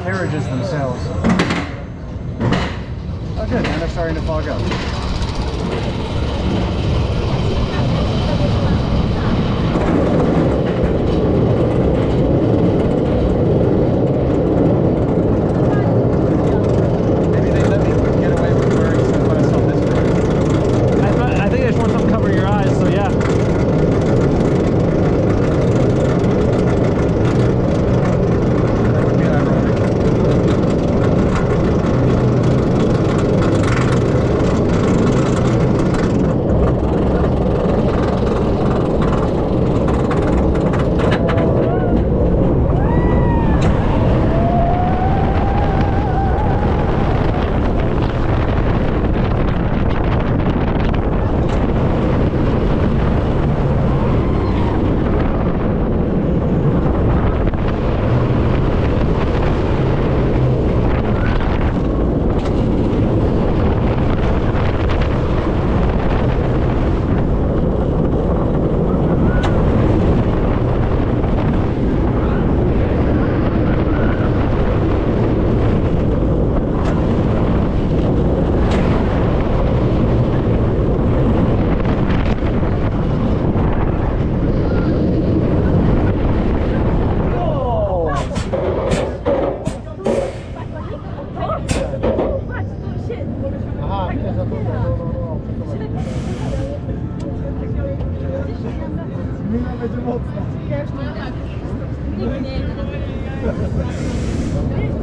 carriages themselves. Oh good, and they're starting to fog up. Maybe they let me get away with wearing sunglasses on this road. I think they just want something to cover your eyes, so yeah. That would be ironic. Nigdy nie.